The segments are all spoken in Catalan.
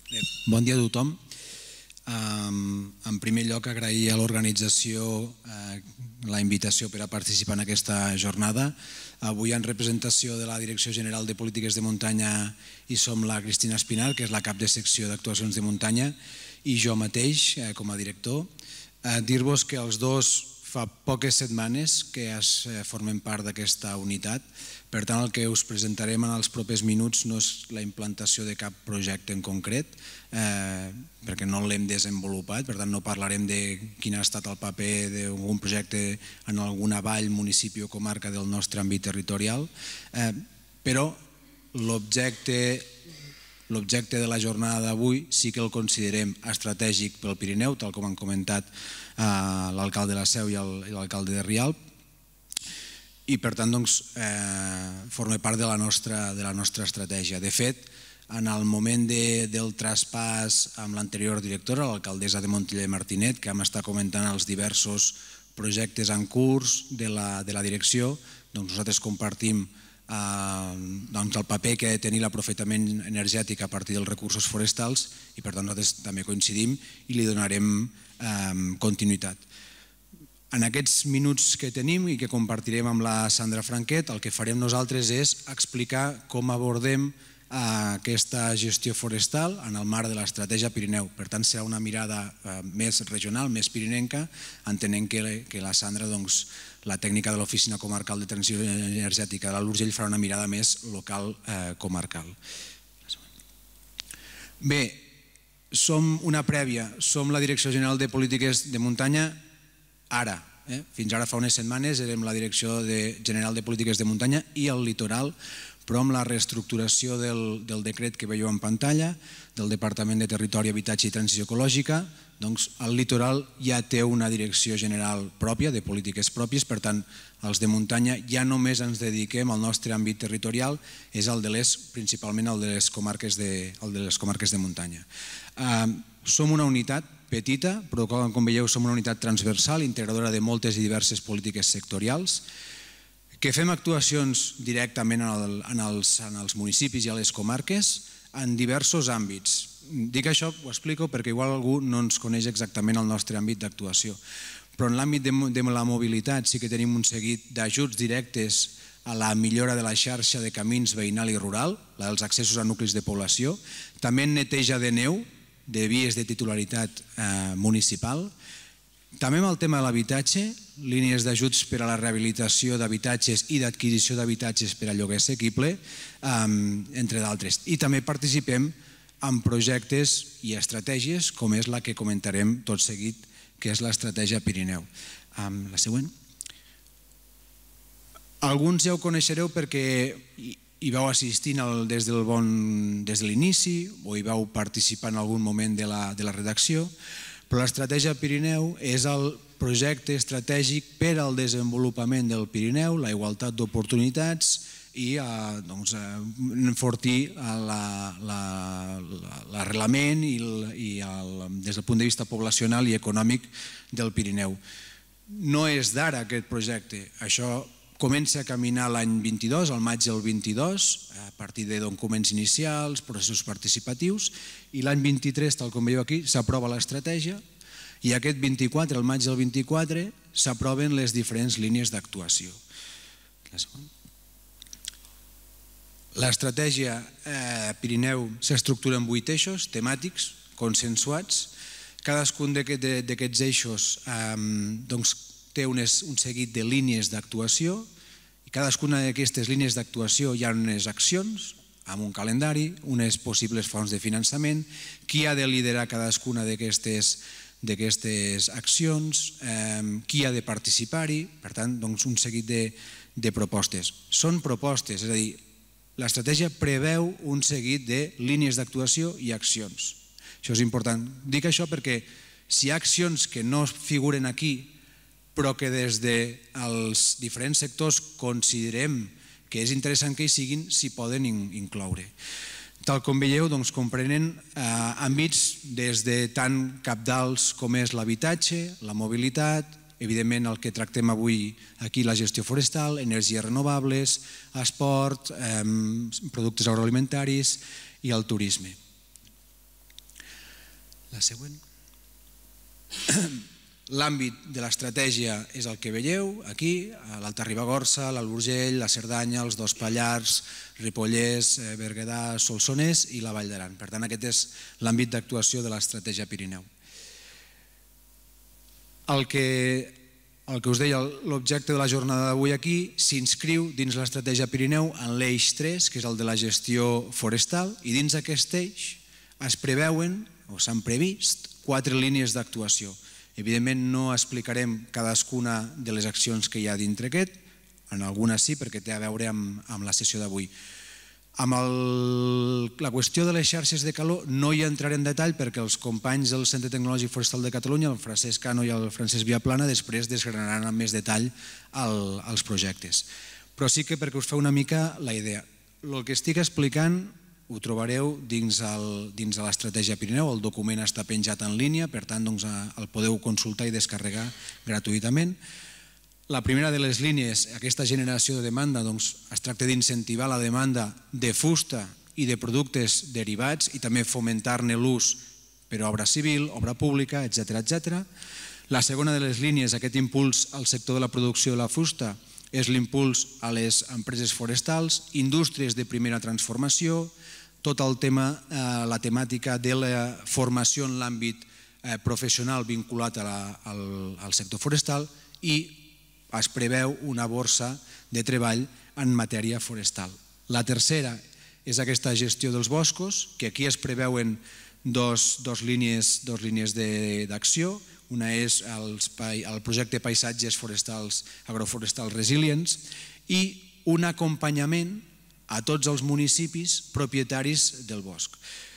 Bon dia a tothom. En primer lloc, agrair a l'organització la invitació per a participar en aquesta jornada. Avui, en representació de la Direcció General de Polítiques de Muntanya, hi som la Cristina Espinar, que és la cap de secció d'actuacions de muntanya, i jo mateix, com a director. Dir-vos que els dos fa poques setmanes que formem part d'aquesta unitat. Per tant, el que us presentarem en els propers minuts no és la implantació de cap projecte en concret, perquè no l'hem desenvolupat, per tant no parlarem de quin ha estat el paper d'algun projecte en alguna vall, municipi o comarca del nostre àmbit territorial, però l'objecte de la jornada d'avui sí que el considerem estratègic pel Pirineu, tal com han comentat l'alcalde de la Seu i l'alcalde de Rialp, i per tant forma part de la nostra estratègia. De fet, en el moment del traspàs amb l'anterior directora, l'alcaldessa de Montellà i Martinet, que vam estar comentant els diversos projectes en curs de la direcció, nosaltres compartim el paper que ha de tenir l'aprofitament energètic a partir dels recursos forestals i per tant nosaltres també coincidim i li donarem continuïtat. En aquests minuts que tenim i que compartirem amb la Sandra Franquet, el que farem nosaltres és explicar com abordem aquesta gestió forestal en el marc de l'estratègia Pirineu. Per tant, serà una mirada més regional, més pirinenca, entenent que la Sandra, la tècnica de l'Oficina Comarcal de Transició Energètica de l'Alt Urgell, farà una mirada més local comarcal. Bé, som una prèvia, som la Direcció General de Polítiques de Muntanya ara. Fins ara fa unes setmanes érem la Direcció General de Polítiques de Muntanya i el Litoral, però amb la reestructuració del decret que veieu en pantalla, del Departament de Territori, Habitatge i Transició Ecològica, doncs el Litoral ja té una direcció general pròpia, de polítiques pròpies, per tant, els de muntanya ja només ens dediquem al nostre àmbit territorial, és principalment el de les comarques de muntanya. Som una unitat petita, però com veieu som una unitat transversal, integradora de moltes i diverses polítiques sectorials, que fem actuacions directament en els municipis i a les comarques en diversos àmbits. Dic això, ho explico, perquè igual algú no ens coneix exactament el nostre àmbit d'actuació, però en l'àmbit de la mobilitat sí que tenim un seguit d'ajuts directes a la millora de la xarxa de camins veïnal i rural, els accessos a nuclis de població, també en neteja de neu, de vies de titularitat municipal, també amb el tema de l'habitatge, línies d'ajuts per a la rehabilitació d'habitatges i d'adquisició d'habitatges per a lloguer assequible, entre d'altres. I també participem en projectes i estratègies com és la que comentarem tot seguit, que és l'estratègia Pirineu. La següent. Alguns ja ho coneixereu perquè hi vau assistir des de l'inici o hi vau participar en algun moment de la redacció, però l'estratègia Pirineu és el projecte estratègic per al desenvolupament del Pirineu, la igualtat d'oportunitats i enfortir l'arrelament des del punt de vista poblacional i econòmic del Pirineu. No és d'ara aquest projecte, això comença a caminar l'any 22, al maig del 22, a partir de documents inicials, processos participatius, i l'any 23, tal com veieu aquí, s'aprova l'estratègia i aquest 24, al maig del 24, s'aproven les diferents línies d'actuació. L'estratègia Pirineu s'estructura en 8 eixos temàtics consensuats. Cadascun d'aquests eixos té un seguit de línies d'actuació i cadascuna d'aquestes línies d'actuació hi ha unes accions amb un calendari, unes possibles fonts de finançament, qui ha de liderar cadascuna d'aquestes accions, qui ha de participar-hi, per tant, un seguit de propostes. Són propostes, és a dir, l'estratègia preveu un seguit de línies d'actuació i accions. Això és important. Dic això perquè si hi ha accions que no figuren aquí però que des dels diferents sectors considerem que és interessant que hi siguin, s'hi poden incloure. Tal com veieu, comprenen àmbits des de tan cabdals com és l'habitatge, la mobilitat, evidentment el que tractem avui aquí, la gestió forestal, energies renovables, esport, productes agroalimentaris i el turisme. La següent. L'àmbit de l'estratègia és el que veieu aquí, l'Alta Ribagorça, l'Alt Urgell, la Cerdanya, els dos Pallars, Ripollès, Berguedà, Solsonès i la Vall d'Aran. Per tant, aquest és l'àmbit d'actuació de l'estratègia Pirineu. El que us deia, l'objecte de la jornada d'avui aquí s'inscriu dins l'estratègia Pirineu en l'eix 3, que és el de la gestió forestal, i dins aquest eix es preveuen o s'han previst 4 línies d'actuació. Evidentment no explicarem cadascuna de les accions que hi ha dintre aquest, en algunes sí perquè té a veure amb la sessió d'avui. Amb la qüestió de les xarxes de calor no hi entraré en detall perquè els companys del Centre Tecnològic Forestal de Catalunya, el Francesc Cano i el Francesc Viaplana, després desgranaran amb més detall els projectes. Però sí que perquè us feu una mica la idea. El que estic explicant ho trobareu dins de l'estratègia Pirineu, el document està penjat en línia, per tant el podeu consultar i descarregar gratuïtament. La primera de les línies, aquesta generació de demanda, es tracta d'incentivar la demanda de fusta i de productes derivats i també fomentar-ne l'ús per a obra civil, obra pública, etc. La segona de les línies, aquest impuls al sector de la producció de la fusta, és l'impuls a les empreses forestals, indústries de primera transformació, tot el tema, la temàtica de la formació en l'àmbit professional vinculat al sector forestal i es preveu una borsa de treball en matèria forestal. La tercera és aquesta gestió dels boscos, que aquí es preveuen dos línies d'acció. Una és el projecte Paisatges Forestals Agroforestals Resilients i un acompanyament a tots els municipis propietaris del bosc.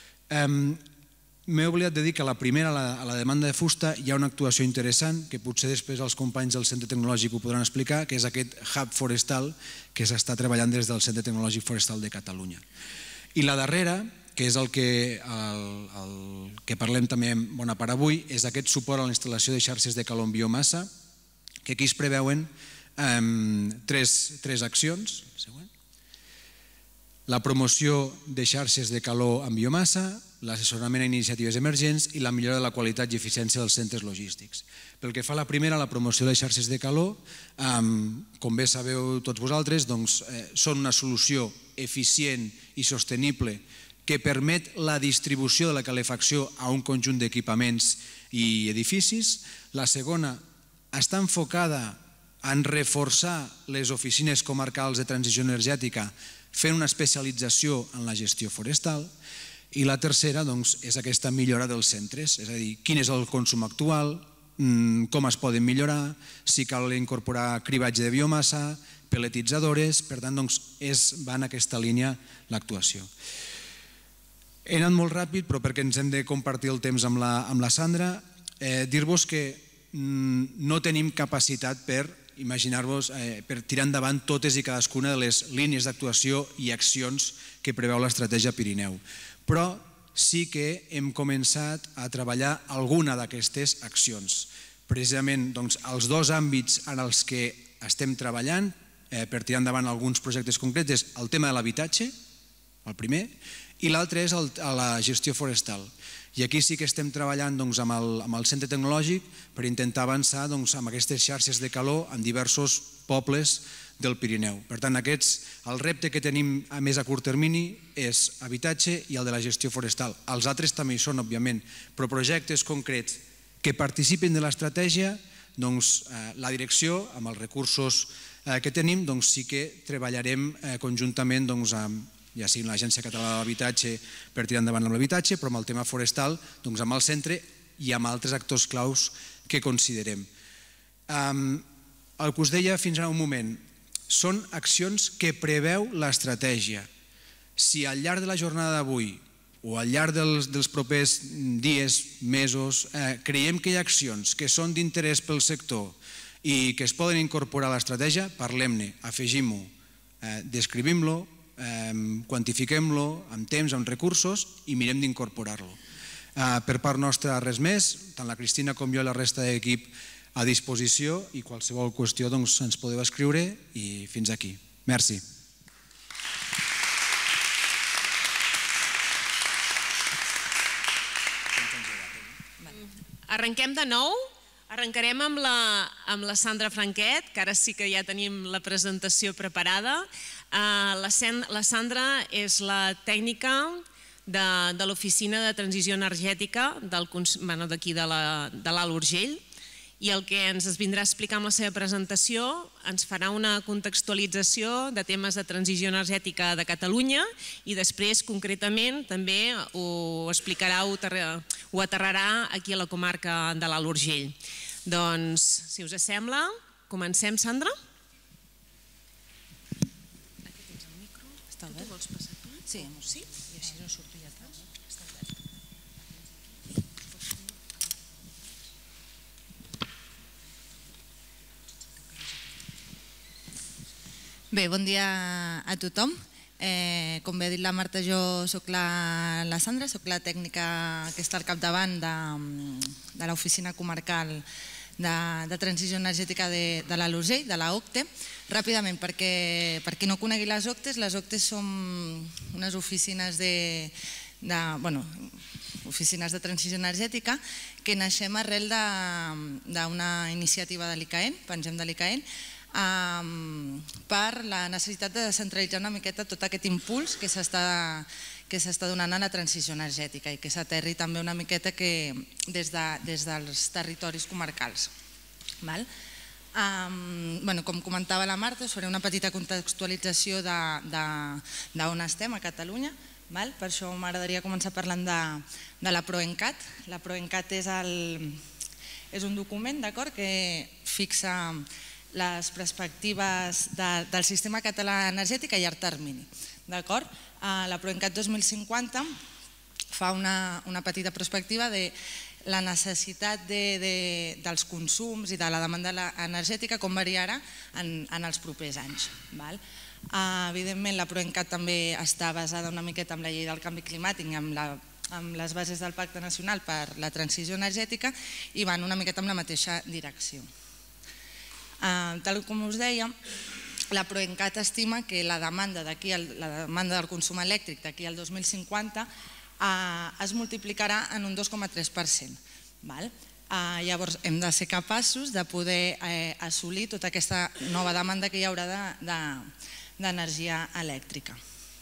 M'he oblidat de dir que a la primera, a la demanda de fusta, hi ha una actuació interessant que potser després els companys del Centre Tecnològic ho podran explicar, que és aquest hub forestal que s'està treballant des del Centre Tecnològic Forestal de Catalunya. I la darrera, que és el que parlem també en bona part avui, és aquest suport a la instal·lació de xarxes de calor en biomassa, que aquí es preveuen tres accions. La promoció de xarxes de calor en biomassa, l'assessorament a iniciatives emergents i la millora de la qualitat i eficiència dels centres logístics. Pel que fa a la primera, la promoció de xarxes de calor, com bé sabeu tots vosaltres, són una solució eficient i sostenible que permet la distribució de la calefacció a un conjunt d'equipaments i edificis. La segona està enfocada en reforçar les oficines comarcals de transició energètica fent una especialització en la gestió forestal, i la tercera és aquesta millora dels centres, és a dir, quin és el consum actual, com es poden millorar, si cal incorporar cribatge de biomassa, peletitzadores, per tant va en aquesta línia l'actuació. He anat molt ràpid, però perquè ens hem de compartir el temps amb la Sandra, dir-vos que no tenim capacitat per imaginar-vos, per tirar endavant totes i cadascuna de les línies d'actuació i accions que preveu l'estratègia Pirineu. Però sí que hem començat a treballar alguna d'aquestes accions. Precisament els dos àmbits en els que estem treballant per tirar endavant alguns projectes concrets és el tema de l'habitatge, el primer, i l'altre és la gestió forestal. I aquí sí que estem treballant amb el Centre Tecnològic per intentar avançar amb aquestes xarxes de calor en diversos pobles del Pirineu. Per tant, el repte que tenim a més a curt termini és habitatge i el de la gestió forestal. Els altres també hi són, òbviament, però projectes concrets que participin de l'estratègia, la direcció, amb els recursos que tenim, sí que treballarem conjuntament ja sigui l'Agència Catalana de l'Habitatge per tirar endavant amb l'habitatge, però amb el tema forestal, amb el centre i amb altres actors claus que considerem. El que us deia fins ara un moment, són accions que preveu l'estratègia. Si al llarg de la jornada d'avui o al llarg dels propers dies, mesos, creiem que hi ha accions que són d'interès pel sector i que es poden incorporar a l'estratègia, parlem-ne, afegim-ho, descrivim-lo, quantifiquem-lo amb temps, amb recursos i mirem d'incorporar-lo. Per part nostra res més, tant la Cristina com jo i la resta de l'equip a disposició i qualsevol qüestió ens podeu escriure i fins aquí. Merci. Arrenquem de nou. Arrencarem amb la Sandra Franquet, que ara sí que ja tenim la presentació preparada. La Sandra és la tècnica de l'Oficina de Transició Energètica d'aquí de l'Alt Urgell, i el que ens vindrà a explicar amb la seva presentació ens farà una contextualització de temes de transició energètica de Catalunya i després concretament també ho explicarà, ho aterrarà aquí a la comarca de l'Alt Urgell. Doncs, si us sembla, comencem, Sandra? Aquí tens el micro. Està obert? Tu vols passar tu? Sí. Sí? I així no surto ja tant. Està obert. Bé, bon dia a tothom. Com bé ha dit la Marta, jo soc la Sandra, soc la tècnica que està al capdavant de l'Oficina Comarcal de Transició Energètica de l'Alt Urgell, de l'OCTE. Ràpidament, per qui no conegui les OCTEs són unes oficines oficines de transició energètica que naixem arrel d'una iniciativa de l'ICAEN, pengem de l'ICAEN, per la necessitat de descentralitzar una miqueta tot aquest impuls que s'està donant a la transició energètica i que s'aterri també una miqueta des dels territoris comarcals. Com comentava la Marta, us faré una petita contextualització d'on estem a Catalunya. Per això m'agradaria començar parlant de la PROENCAT. La PROENCAT és un document que fixa les perspectives del sistema català energètic a llarg termini. La PROENCAT 2050 fa una petita perspectiva de la necessitat dels consums i de la demanda energètica, com variarà en els propers anys. Evidentment, la PROENCAT també està basada una miqueta en la llei del canvi climàtic i amb les bases del Pacte Nacional per la Transició Energètica i van una miqueta en la mateixa direcció. Tal com us deia, la PROENCAT estima que la demanda del consum elèctric d'aquí al 2050 es multiplicarà en un 2,3%. Llavors hem de ser capaços de poder assolir tota aquesta nova demanda que hi haurà d'energia elèctrica.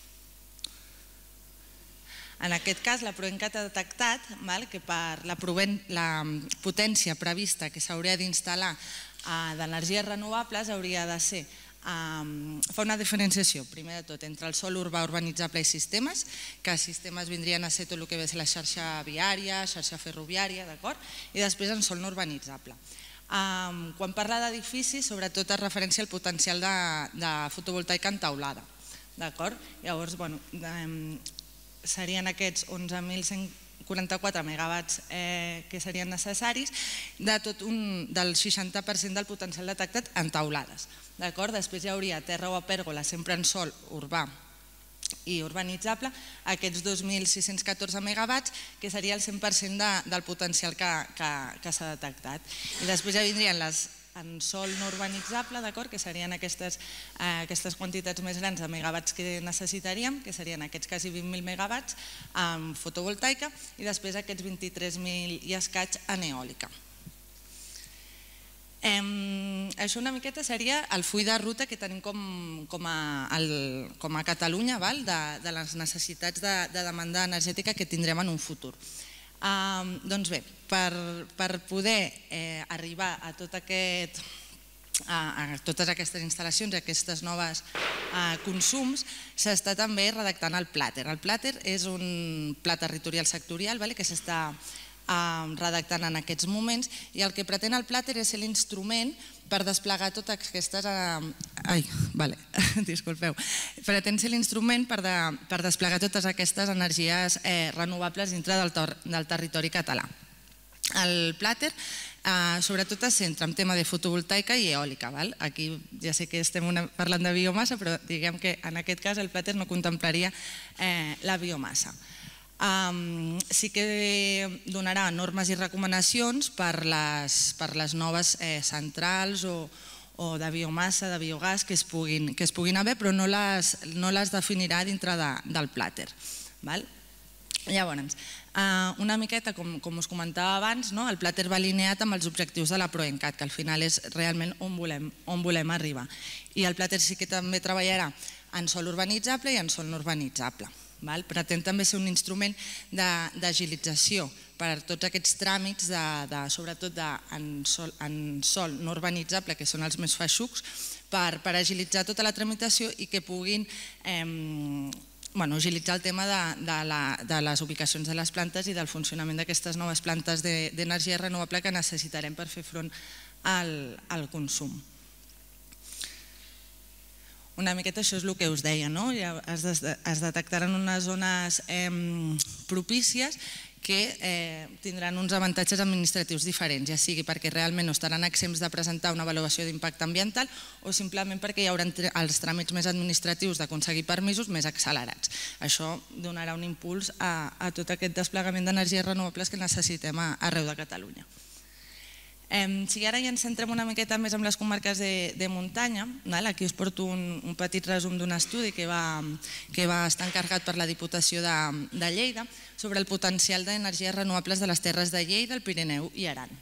En aquest cas, la PROENCAT ha detectat que per la potència prevista que s'hauria d'instal·lar d'energies renovables hauria de ser, fa una diferenciació, primer de tot, entre el sòl urbà urbanitzable i sistemes, que sistemes vindrien a ser tot el que ve a ser la xarxa viària, xarxa ferroviària, i després en sòl no urbanitzable. Quan parla d'edificis, sobretot es referència al potencial de fotovoltaica en teulada. Llavors, serien aquests 11.144 megawatts que serien necessaris del 60% del potencial detectat en teulades. Després hi hauria terra o pèrgola, sempre en sòl urbà i urbanitzable, aquests 2.614 megawatts, que seria el 100% del potencial que s'ha detectat. I després ja vindrien les en sòl no urbanitzable, que serien aquestes quantitats més grans de megawatts que necessitaríem, que serien aquests quasi 20.000 megawatts en fotovoltaica i després aquests 23.000 i escaig en eòlica. Això una miqueta seria el full de ruta que tenim com a Catalunya de les necessitats de demanda energètica que tindrem en un futur. Doncs bé, per poder arribar a totes aquestes instal·lacions, a aquestes noves consums, s'està també redactant el Plater. El Plater és un pla territorial sectorial que s'està redactant en aquests moments i el que pretén el Plater és ser l'instrument per desplegar totes aquestes... Disculpeu. Pretén ser l'instrument per desplegar totes aquestes energies renovables dintre del territori català. El Plater sobretot es centra en tema de fotovoltaica i eòlica. Aquí ja sé que estem parlant de biomassa, però diguem que en aquest cas el Plater no contemplaria la biomassa. Sí que donarà normes i recomanacions per les noves centrals o de biomassa, de biogàs que es puguin haver, però no les definirà dintre del Plater. Llavors, una miqueta, com us comentava abans, el Plater va alineat amb els objectius de la PROENCAT, que al final és realment on volem arribar. I el Plater sí que també treballarà en sòl urbanitzable i en sòl no urbanitzable. Pretén també ser un instrument d'agilització per a tots aquests tràmits, sobretot en sòl no urbanitzable, que són els més feixucs, per agilitzar tota la tramitació i que puguin agilitzar el tema de les ubicacions de les plantes i del funcionament d'aquestes noves plantes d'energia renovable que necessitarem per fer front al consum. Una miqueta això és el que us deia, es detectaran unes zones propícies que tindran uns avantatges administratius diferents, ja sigui perquè realment no estaran exempts de presentar una avaluació d'impacte ambiental o simplement perquè hi haurà els tràmits més administratius d'aconseguir permisos més accelerats. Això donarà un impuls a tot aquest desplegament d'energies renovables que necessitem arreu de Catalunya. Si ara ja ens centrem una miqueta més en les comarques de muntanya, aquí us porto un petit resum d'un estudi que va estar encarregat per la Diputació de Lleida sobre el potencial d'energies renovables de les terres de Lleida, el Pirineu i Aran.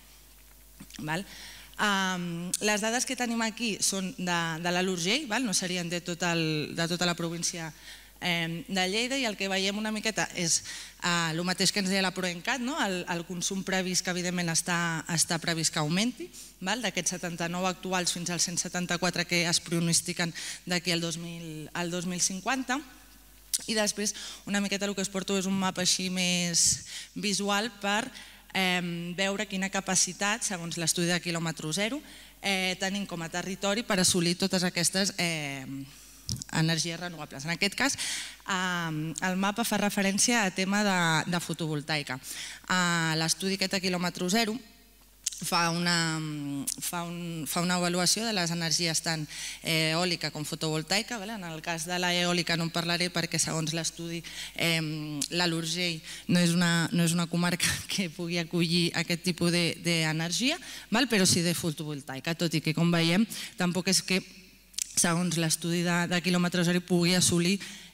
Les dades que tenim aquí són de l'Alt Urgell, no serien de tota la província de Lleida, i el que veiem una miqueta és el mateix que ens deia la PROENCAT, el consum previst que evidentment està previst que augmenti, d'aquests 79 actuals fins als 174 que es pronostiquen d'aquí al 2050, i després una miqueta el que us porto és un mapa així més visual per veure quina capacitat, segons l'estudi de quilòmetre zero, tenim com a territori per assolir totes aquestes energies renovables. En aquest cas, el mapa fa referència a tema de fotovoltaica. L'estudi aquest a quilòmetre zero fa una avaluació de les energies tant eòlica com fotovoltaica. En el cas de l'eòlica no en parlaré perquè segons l'estudi l'Alt Urgell no és una comarca que pugui acollir aquest tipus d'energia, però sí de fotovoltaica, tot i que com veiem tampoc és que segons l'estudi de quilòmetre zero pugui assolir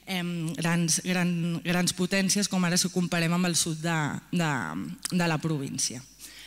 grans potències com ara si ho comparem amb el sud de la província.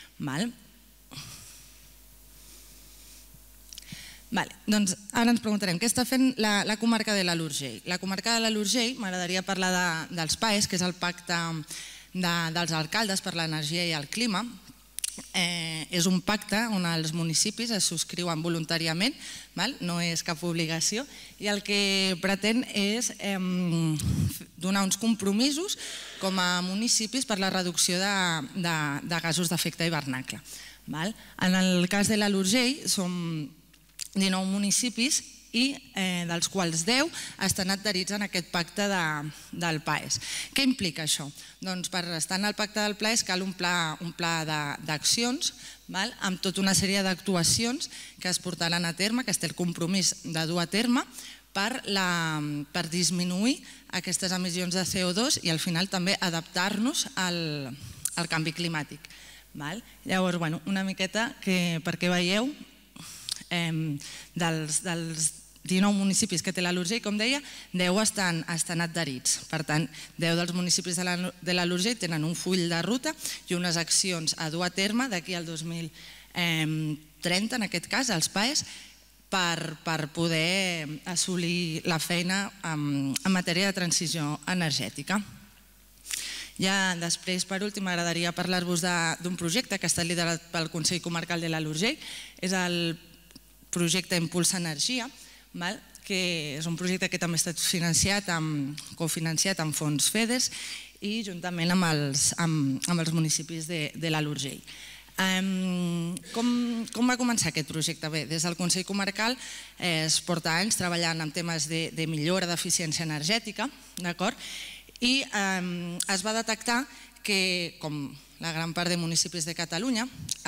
Doncs ara ens preguntarem què està fent la comarca de l'Alt Urgell. La comarca de l'Alt Urgell, m'agradaria parlar dels PAEs, que és el Pacte dels Alcaldes per l'Energia i el Clima. És un pacte on els municipis es subscriuen voluntàriament, no és cap obligació, i el que pretén és donar uns compromisos com a municipis per la reducció de gasos d'efecte hivernacle. En el cas de l'Alt Urgell som 19 municipis i dels quals 10 estan adherits en aquest pacte del PAES. Què implica això? Doncs per estar en el pacte del PAES cal un pla d'accions amb tota una sèrie d'actuacions que es portaran a terme, que es té el compromís de dur a terme per disminuir aquestes emissions de CO2 i al final també adaptar-nos al canvi climàtic. Llavors, una miqueta perquè veieu dels 19 municipis que té l'Alt Urgell, com deia, 10 estan adherits. Per tant, 10 dels municipis de l'Alt Urgell tenen un full de ruta i unes accions a dur a terme d'aquí al 2030, en aquest cas, els PAEs, per poder assolir la feina en matèria de transició energètica. Ja després, per últim, m'agradaria parlar-vos d'un projecte que ha estat liderat pel Consell Comarcal de l'Alt Urgell. És el projecte Impulsa Energia, que és un projecte que també ha estat cofinanciat amb fons FEDER i juntament amb els municipis de l'Alt Urgell. Com va començar aquest projecte? Bé, des del Consell Comarcal es porta anys treballant en temes de millora d'eficiència energètica, i es va detectar que, com la gran part de municipis de Catalunya,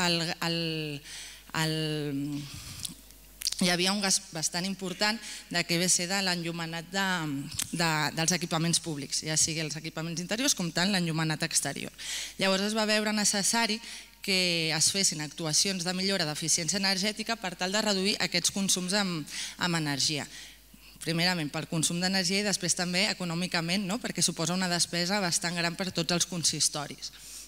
hi havia un gast bastant important de QBC de l'enllumenat dels equipaments públics, ja sigui els equipaments interiors com tant l'enllumenat exterior. Llavors es va veure necessari que es fessin actuacions de millora d'eficiència energètica per tal de reduir aquests consums amb energia. primerament pel consum d'energia i després també econòmicament, perquè suposa una despesa bastant gran per a tots els consistoris.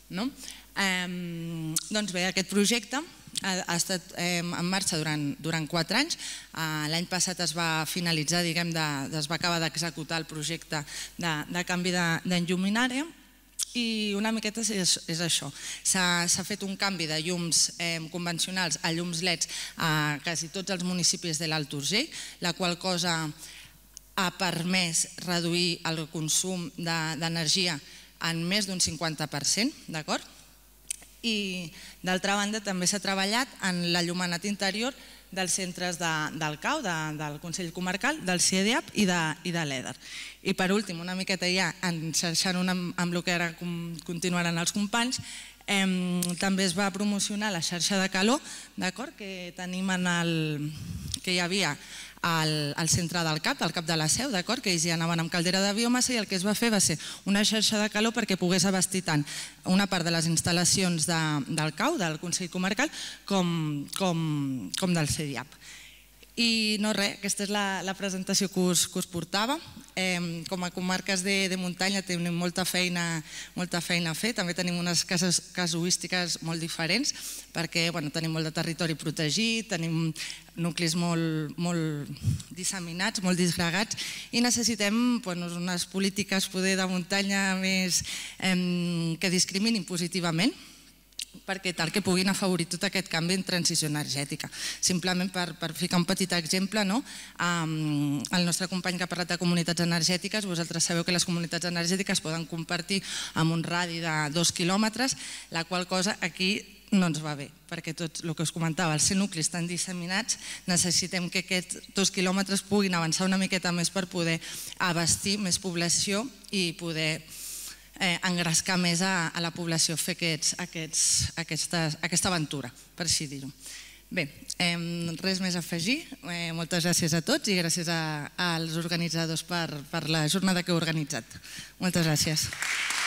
Doncs bé, aquest projecte ha estat en marxa durant 4 anys. L'any passat es va finalitzar, es va acabar d'executar el projecte de canvi d'enlluminària i una miqueta és això. S'ha fet un canvi de llums convencionals a llums LEDs a quasi tots els municipis de l'Alt Urgell, la qual cosa ha permès reduir el consum d'energia en més d'un 50%, d'acord? I d'altra banda també s'ha treballat en l'enllumenat interior dels centres del CAU, del Consell Comarcal, del CIEDIAP i de l'EDER. I per últim, una miqueta ja enxarxant amb el que ara continuaran els companys, també es va promocionar la xarxa de calor, que tenim que hi havia al centre del CAP de la Seu, que ells ja anaven amb caldera de biomassa i el que es va fer va ser una xarxa de calor perquè pogués abastir tant una part de les instal·lacions del CAU, del Consell Comarcal, com del CIEDIAP. I no res, aquesta és la presentació que us portava. Com a comarques de muntanya tenim molta feina a fer, també tenim unes casuístiques molt diferents perquè tenim molt de territori protegit, tenim nuclis molt disseminats, molt disgregats i necessitem unes polítiques de muntanya més que discriminin positivament perquè tal que puguin afavorir tot aquest canvi en transició energètica. Simplement per ficar un petit exemple, el nostre company que ha parlat de comunitats energètiques, vosaltres sabeu que les comunitats energètiques poden compartir amb un radi de 2 quilòmetres, la qual cosa aquí no ens va bé, perquè tot el que us comentava, els nuclis tan disseminats, necessitem que aquests 2 quilòmetres puguin avançar una miqueta més per poder abastir més població i poder engrescar més a la població, fer aquesta aventura, per així dir-ho. Bé, res més a afegir. Moltes gràcies a tots i gràcies als organitzadors per la jornada que heu organitzat. Moltes gràcies.